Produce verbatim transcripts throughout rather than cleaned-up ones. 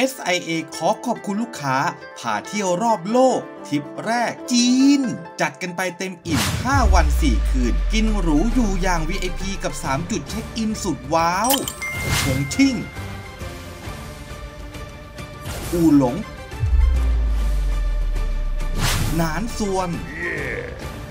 เอส ไอ เอ ขอขอบคุณลูกค้าพาเที่ยวรอบโลกทริปแรกจีนจัดกันไปเต็มอิ่มห้าวันสี่คืนกินหรูอยู่อย่าง วี ไอ พี กับสามจุดเช็คอินสุดว้าวฉงชิ่งอู่หลงหนานซวน yeah.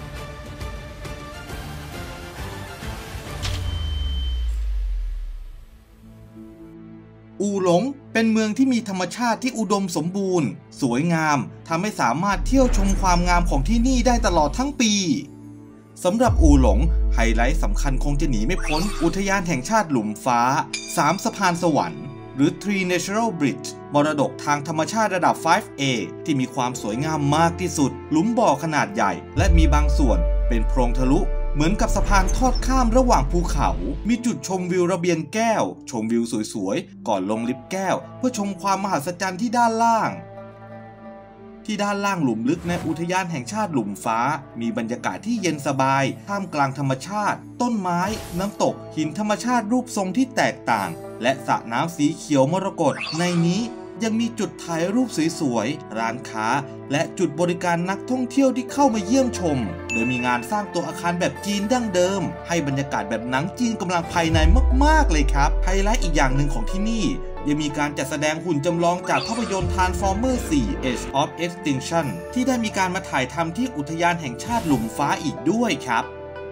อู่หลงเป็นเมืองที่มีธรรมชาติที่อุดมสมบูรณ์สวยงามทำให้สามารถเที่ยวชมความงามของที่นี่ได้ตลอดทั้งปีสำหรับอู่หลงไฮไลท์สำคัญคงจะหนีไม่พ้นอุทยานแห่งชาติหลุมฟ้าสามสะพานสวรรค์หรือ Three Natural Bridge มรดกทางธรรมชาติระดับ ไฟว์ เอ ที่มีความสวยงามมากที่สุดหลุมบ่อขนาดใหญ่และมีบางส่วนเป็นโพรงทะลุเหมือนกับสะพานทอดข้ามระหว่างภูเขามีจุดชมวิวระเบียงแก้วชมวิวสวยๆก่อนลงลิฟต์แก้วเพื่อชมความมหัศจรรย์ที่ด้านล่างที่ด้านล่างหลุมลึกในอุทยานแห่งชาติหลุมฟ้ามีบรรยากาศที่เย็นสบายท่ามกลางธรรมชาติต้นไม้น้ำตกหินธรรมชาติรูปทรงที่แตกต่างและสระน้ำสีเขียวมรกตในนี้ยังมีจุดถ่ายรูปสวยๆร้านค้าและจุดบริการนักท่องเที่ยวที่เข้ามาเยี่ยมชมโดยมีงานสร้างตัวอาคารแบบจีนดั้งเดิมให้บรรยากาศแบบหนังจีนกำลังภายในมากๆเลยครับไฮไลท์อีกอย่างหนึ่งของที่นี่ยังมีการจัดแสดงหุ่นจำลองจากภาพยนตร์ Transformers โฟร์ Age of Extinction ที่ได้มีการมาถ่ายทำที่อุทยานแห่งชาติหลุมฟ้าอีกด้วยครับ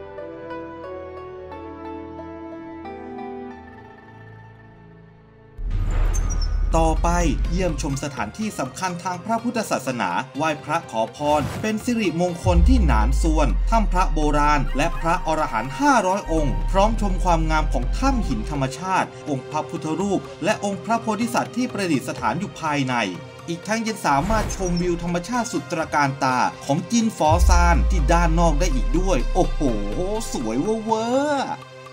ต่อไปเยี่ยมชมสถานที่สำคัญทางพระพุทธศาสนาไหว้พระขอพรเป็นสิริมงคลที่หนานซวนถ้ำพระโบราณและพระอรหันต์ห้าร้อยองค์พร้อมชมความงามของถ้ำหินธรรมชาติองค์พระพุทธรูปและองค์พระโพธิสัตว์ที่ประดิษฐานอยู่ภายในอีกทั้งยังสามารถชมวิวธรรมชาติสุดตระการตาของจินฟอซานที่ด้านนอกได้อีกด้วยโอ้โหสวยเวอร์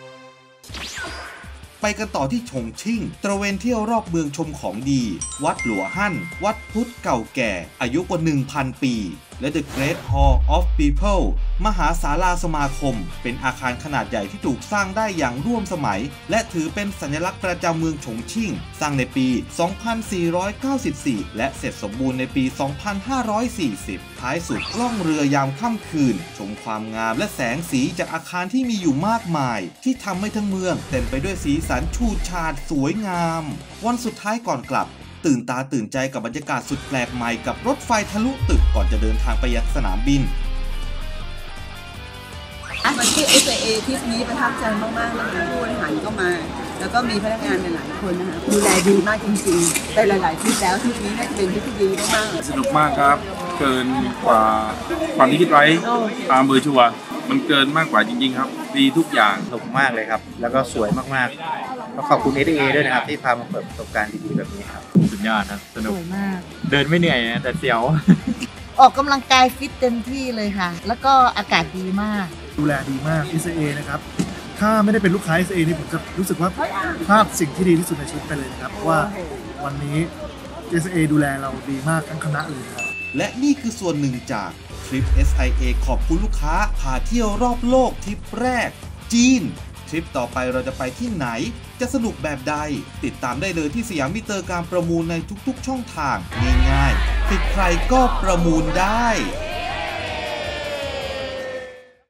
ไปกันต่อที่ฉงชิ่งตระเวนเที่ยวรอบเมืองชมของดีวัดหลัวฮั่นวัดพุทธเก่าแก่อายุกว่า หนึ่งพัน ปีและ The Great Hall of People มหาศาลาสมาคมเป็นอาคารขนาดใหญ่ที่ถูกสร้างได้อย่างร่วมสมัยและถือเป็นสัญลักษณ์ประจำเมืองฉงชิ่งสร้างในปี สองพันสี่ร้อยเก้าสิบสี่ และเสร็จสมบูรณ์ในปี สองพันห้าร้อยสี่สิบ ท้ายสุดล่องเรือยามค่ำคืนชมความงามและแสงสีจากอาคารที่มีอยู่มากมายที่ทำให้ทั้งเมืองเต็มไปด้วยสีสันชูชาดสวยงามวันสุดท้ายก่อนกลับตื่นตาตื่นใจกับบรรยากาศสุดแปลกใหม่กับรถไฟทะลุตึกก่อนจะเดินทางไปยังสนามบินมาที่ เอส ไอ เอ ทริปนี้ประทับใจมากๆนะคะผู้บริหารก็มาแล้วก็มีพนักงานหลายๆคนนะคะดูแลดีมากจริงๆแต่หลายๆทริปแล้วทริปนี้น่าจะเป็นทริปที่ดีมากๆสนุกมากครับเกินกว่าความที่คิดไว้ตามเบอร์ชัวร์มันเกินมากกว่าจริงๆครับดีทุกอย่างสนุกมากเลยครับแล้วก็สวยมากๆก็ขอบคุณ เอส ไอ เอ ด้วยนะครับที่พามาเปิดประสบการณ์ดีๆแบบนี้ครับสุดยอดครับสนุกมากเดินไม่เหนื่อยนะแต่เสียวออกกำลังกายฟิตเต็มที่เลยค่ะแล้วก็อากาศดีมากดูแลดีมาก เอส ไอ เอ นะครับถ้าไม่ได้เป็นลูกค้า เอส ไอ เอ นี่ผมจะรู้สึกว่าพลาดสิ่งที่ดีที่สุดในชีวิตไปเลยนะครับเพราะว่าวันนี้ เอส ไอ เอ ดูแลเราดีมากทั้งคณะเลยครับและนี่คือส่วนหนึ่งจากทริป เอส ไอ เอ ขอบคุณลูกค้าพาเที่ยวรอบโลกทริปแรกจีนทริปต่อไปเราจะไปที่ไหนจะสนุกแบบใดติดตามได้เลยที่สยามมิเตอร์การประมูลในทุกๆช่องทางง่ายๆติดใครก็ประมูลได้